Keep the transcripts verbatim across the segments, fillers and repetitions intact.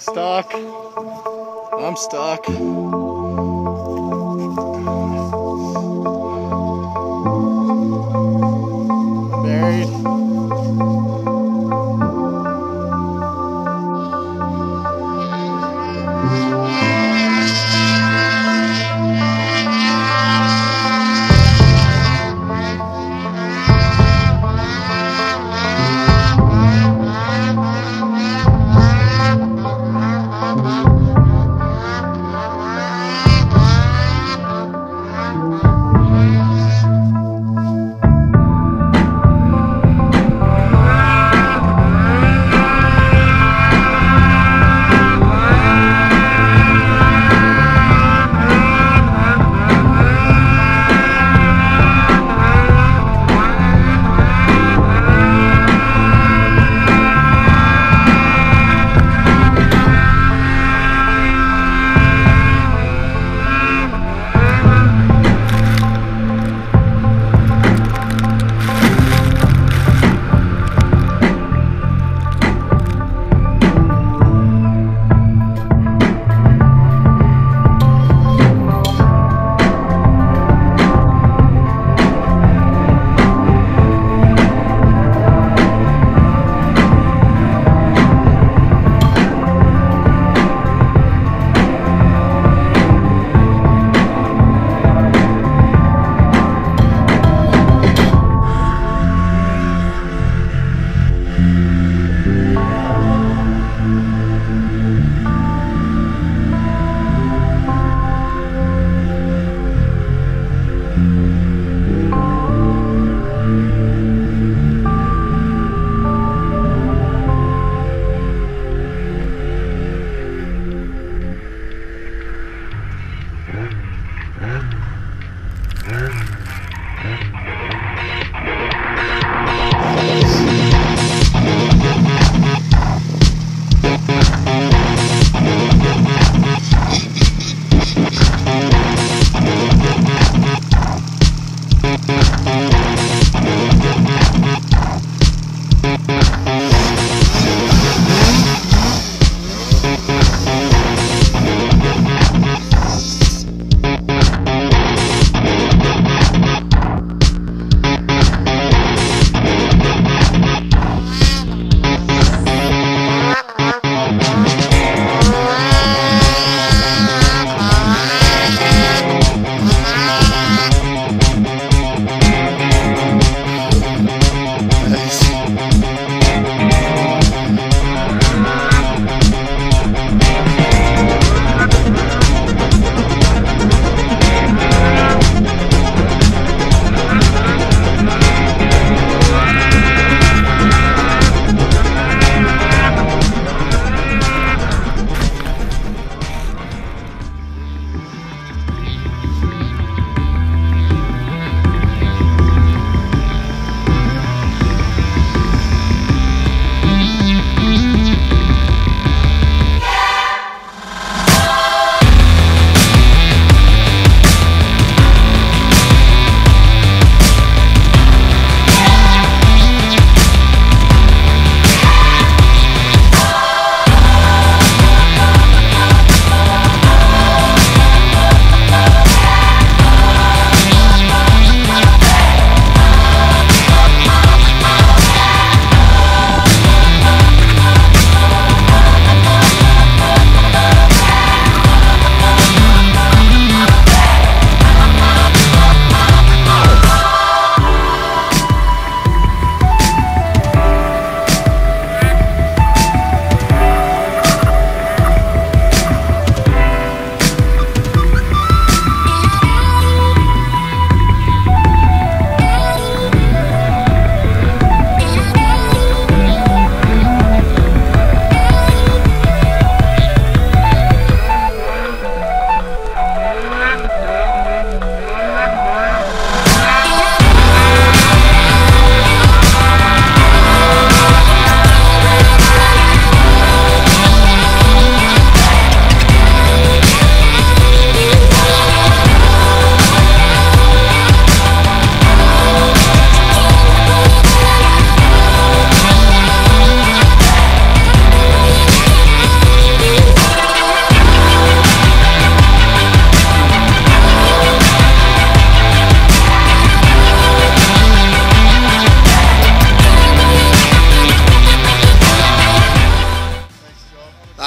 Stuck. I'm stuck. Buried.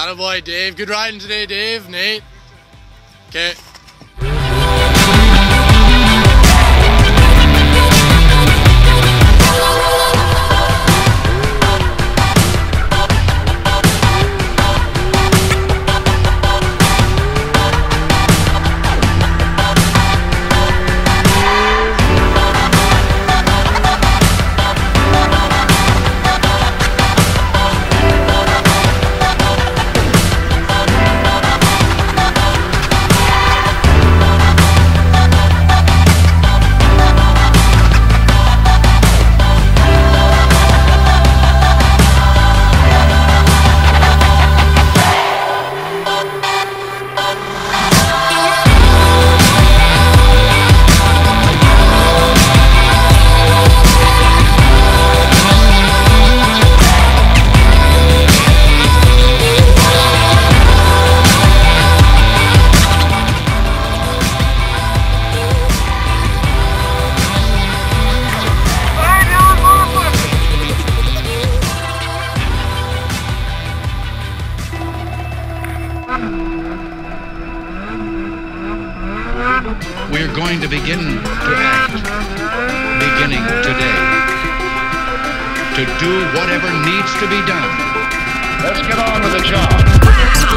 Attaboy, Dave. Good riding today, Dave. Nate. Okay. We're going to begin to act, beginning today, to do whatever needs to be done. Let's get on with the job.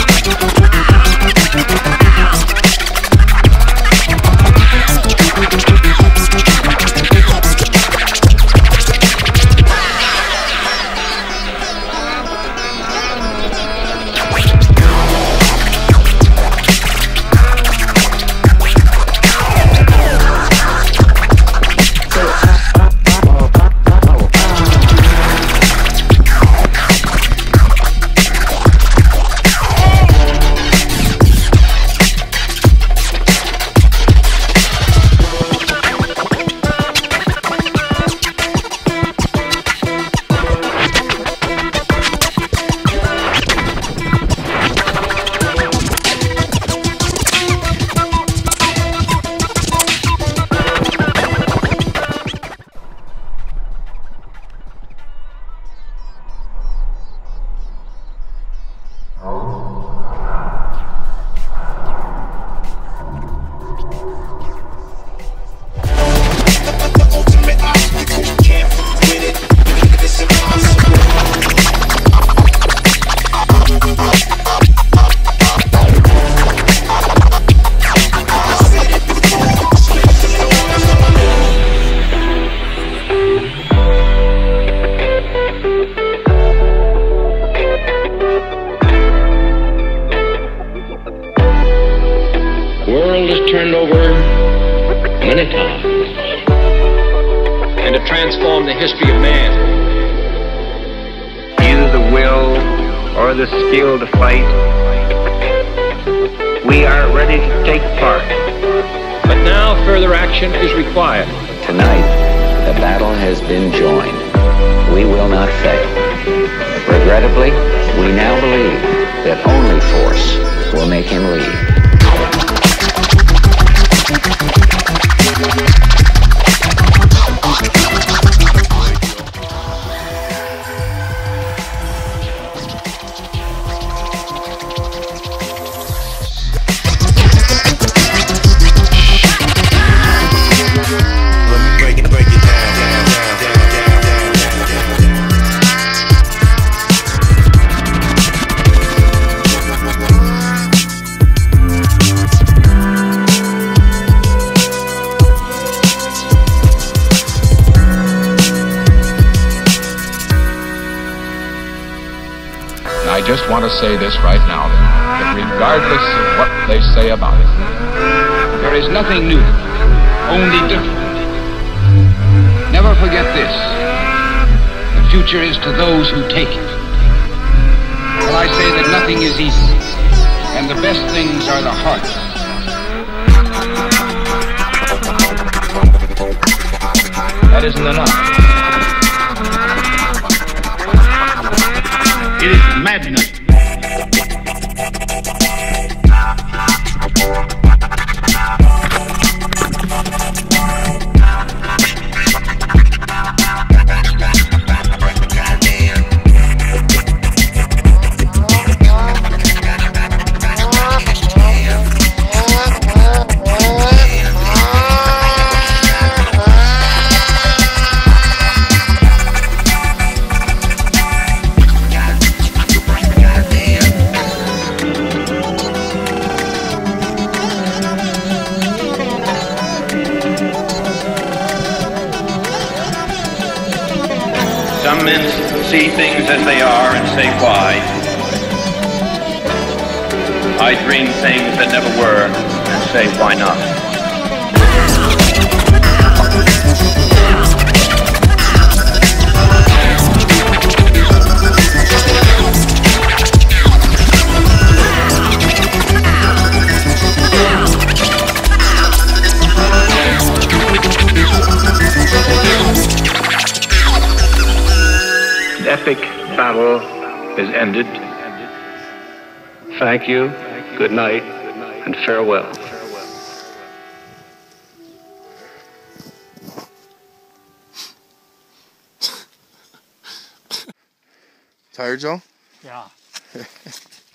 Turned over many times and to transform the history of man. Either the will or the skill to fight, we are ready to take part. But now further action is required. Tonight, the battle has been joined. We will not fail. Regrettably, we now believe that only force will make him lead. I just want to say this right now, that regardless of what they say about it, there is nothing new, only different. Never forget this. The future is to those who take it. Well, I say that nothing is easy, and the best things are the hardest. That isn't enough. It is madness. say why. I dream things that never were, and say why not. The epic battle is ended. Thank you, good night, and farewell. Tired, Joe? Yeah.